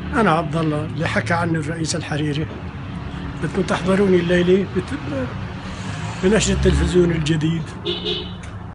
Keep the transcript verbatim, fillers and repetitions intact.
أنا عبد الله اللي حكى عني الرئيس الحريري. بدكم تحضروني الليلة بت- بنشر التلفزيون الجديد.